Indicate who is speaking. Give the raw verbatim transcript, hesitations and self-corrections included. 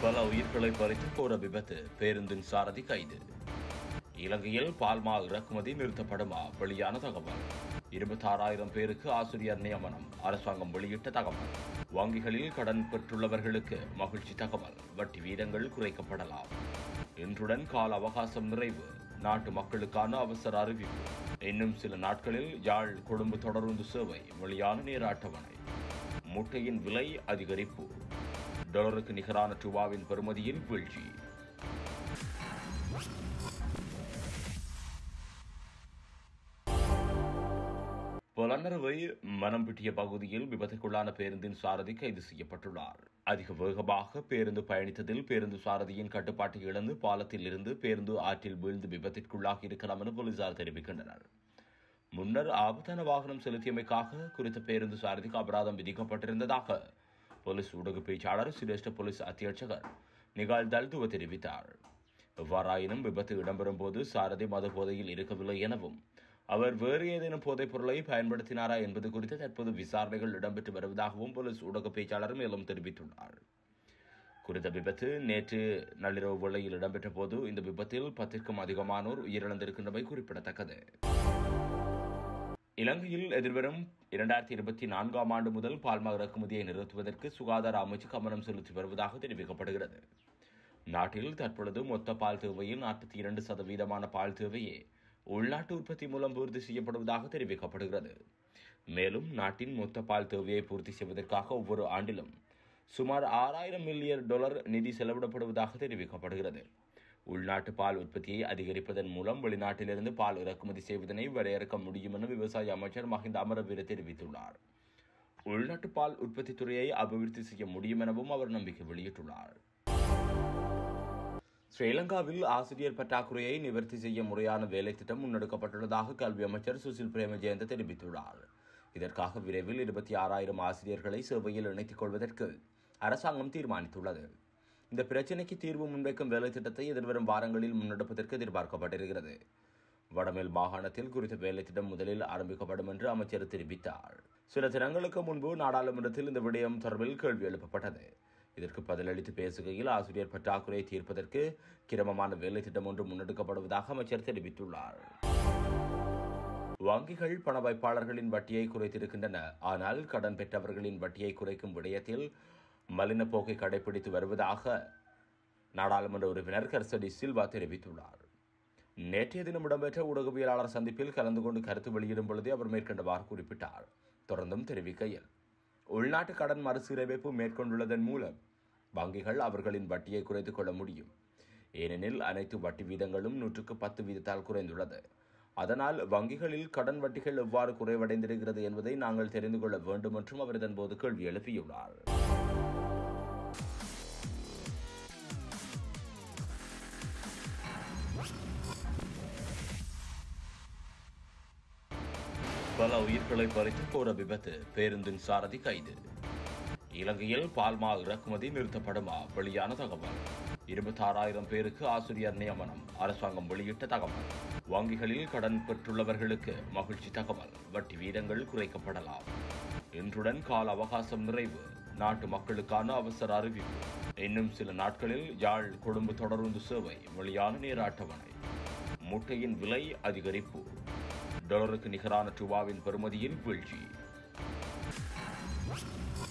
Speaker 1: பல உயிர்களை பறித்து போற விபத்து, பேருந்தின் சாரதி கைது. இலங்கையில் பால்மா இறக்குமதி நிறுத்தப்படுமா? வெளியான தகவல். இருபத்தி ஆறாயிரம் பேருக்கு ஆசிரியர் நியமனம், அரசாங்கம் வெளியிட்ட தகவல். வங்கிகளில் கடன் பெற்றுள்ளவர்களுக்கு மகிழ்ச்சி தகவல், வட்டி வீதங்கள் குறைக்கப்படலாம். இன்றுடன் கால அவகாசம் நிறைவு, நாட்டு மக்களுக்கான அவசர அறிவிப்பு. இன்னும் சில நாட்களில் யாழ் கொழும்பு தொடருந்து சேவை, வெளியான நேர அட்டவணை. முட்டையின் விலை அதிகரிப்பு, டாலருக்கு நிகரான ரூபாவின் பெறுமதியில் வீழ்ச்சி. பொலன்னறுவை மனம்பிட்டிய பகுதியில் விபத்துக்குள்ளான பேருந்தின் சாரதி கைது செய்யப்பட்டுள்ளார். அதிக வேகமாக பேருந்து பயணித்ததில் பேருந்து சாரதியின் கட்டுப்பாட்டை இழந்து பாலத்தில் இருந்து பேருந்து ஆற்றில் வீழ்ந்து விபத்திற்குள்ளாகி இருக்கலாம் என போலீசார் தெரிவிக்கின்றனர். முன்னர் ஆபத்தான வாகனம் செலுத்தியமைக்காக குறித்த பேருந்து சாரதிக்கு அபராதம் விதிக்கப்பட்டிருந்ததாக போலீஸ் ஊடக பேச்சாளர் சிரேஷ்ட போலீஸ் அத்தியட்சகர் நிகால் தல்துவ தெரிவித்தார். எவ்வாறாயினும் விபத்து இடம்பெறும் போது சாரதி மது போதையில் இருக்கவில்லை எனவும் அவர் வேறு ஏதேனும் போதைப் பொருளை பயன்படுத்தினாரா என்பது குறித்து தற்போது விசாரணைகள் இடம்பெற்று வருவதாகவும் போலீஸ் ஊடக பேச்சாளர் மேலும் தெரிவித்துள்ளார். குறித்த விபத்து நேற்று நள்ளிரவு வேளையில் இடம்பெற்ற போது இந்த விபத்தில் பத்திற்கும் அதிகமானோர் உயிரிழந்திருக்கின்றமை குறிப்பிடத்தக்கது. இலங்கையில் எதிர்வரும் இரண்டாயிரத்தி இருபத்தி நான்காம் ஆண்டு முதல் பால்மா இறக்குமதியை நிறுத்துவதற்கு சுகாதார அமைச்சு கவனம் செலுத்தி வருவதாக தெரிவிக்கப்படுகிறது. நாட்டில் தற்பொழுது மொத்த பால் தேவையில் நாற்பத்தி இரண்டு சதவீதமான பால் தேவையே உள்நாட்டு உற்பத்தி மூலம் பூர்த்தி செய்யப்படுவதாக தெரிவிக்கப்படுகிறது. மேலும் நாட்டின் மொத்த பால் தேவையை பூர்த்தி செய்வதற்காக ஒவ்வொரு ஆண்டிலும் சுமார் ஆறாயிரம் மில்லியன் டாலர் நிதி செலவிடப்படுவதாக தெரிவிக்கப்படுகிறது. உள்நாட்டு பால் உற்பத்தியை அதிகரிப்பதன் மூலம் வெளிநாட்டிலிருந்து பால் இறக்குமதி செய்வதனை வரையறுக்க முடியும் என விவசாய அமைச்சர் மஹிந்த அமரவீர தெரிவித்துள்ளார். உள்நாட்டு பால் உற்பத்தி துறையை அபிவிருத்தி செய்ய முடியும் எனவும் அவர் நம்பிக்கை வெளியிட்டுள்ளார். ஸ்ரீலங்காவில் ஆசிரியர் பற்றாக்குறையை நிவர்த்தி செய்ய முறையான வேலை திட்டம் முன்னெடுக்கப்பட்டுள்ளதாக கல்வி அமைச்சர் சுசில் பிரேமஜயந்த தெரிவித்துள்ளார். இதற்காக விரைவில் இருபத்தி ஆறாயிரம் ஆசிரியர்களை சேவையில் இணைத்துக் கொள்வதற்கு அரசாங்கம் தீர்மானித்துள்ளது. இந்த பிரச்சினைக்கு தீர்வு முன்வைக்கும் வேலை திட்டத்தை எதிர்வரும் வாரங்களில் முன்னெடுப்பதற்கு எதிர்பார்க்கப்பட்டிருக்கிறது. வடமேல் மாகாணத்தில் குறித்த வேலை திட்டம் முதலில் ஆரம்பிக்கப்படும் என்று அமைச்சர் தெரிவித்தார். சில தினங்களுக்கு முன்பு நாடாளுமன்றத்தில் இந்த விடயம் தொடர்பில் கேள்வி எழுப்பப்பட்டது. இதற்கு பதிலளித்து பேசுகையில் ஆசிரியர் பற்றாக்குறையை தீர்ப்பதற்கு கிரமமான வேலை திட்டம் ஒன்று முன்னெடுக்கப்படுவதாக அமைச்சர் தெரிவித்துள்ளார். வங்கிகள் பண வைப்பாளர்களின் வட்டியை குறைத்திருக்கின்றன, ஆனால் கடன் பெற்றவர்களின் வட்டியை குறைக்கும் விடயத்தில் மலின போக்கை கடைபிடித்து வருவதாக நாடாளுமன்ற உறுப்பினர் கர்சடி சில்வா தெரிவித்துள்ளார். நேற்றைய தினம் இடம்பெற்ற ஊடகவியலாளர் சந்திப்பில் கலந்து கொண்டு கருத்து வெளியிடும் பொழுதே அவர் மேற்கண்டவாறு குறிப்பிட்டார். தொடர்ந்தும் தெரிவிக்கையில், உள்நாட்டு கடன் மறுசீரமைப்பு மேற்கொண்டுள்ளதன் மூலம் வங்கிகள் அவர்களின் வட்டியை குறைத்துக் கொள்ள முடியும். ஏனெனில் அனைத்து வட்டி வீதங்களும் நூற்றுக்கு பத்து வீதத்தால் குறைந்துள்ளது. அதனால் வங்கிகளில் கடன் வட்டிகள் எவ்வாறு குறைவடைந்திருக்கிறது என்பதை நாங்கள் தெரிந்து கொள்ள வேண்டும் என்றும் அவர் இதன்போது கேள்வி எழுப்பியுள்ளார். பல உயிர்களை பறித்து போற விபத்து, பேருந்தின் சாரதி கைது. இலங்கையில் பால்மா இறக்குமதி நிறுத்தப்படுமா? வெளியான தகவல். இருபத்தி ஆறாயிரம் பேருக்கு ஆசிரியர் நியமனம், அரசாங்கம் வெளியிட்ட தகவல். வங்கிகளில் கடன் பெற்றுள்ளவர்களுக்கு மகிழ்ச்சி தகவல், வட்டி வீதங்கள் குறைக்கப்படலாம். இன்றுடன் கால அவகாசம் நிறைவு, நாட்டு மக்களுக்கான அவசர அறிவிப்பு. இன்னும் சில நாட்களில் யாழ் கொழும்பு தொடருந்து சேவை, வெளியான நேர அட்டவணை. முட்டையின் விலை அதிகரிப்பு, டாலருக்கு நிகரான ரூபாவின் பெறுமதியில் வீழ்ச்சி.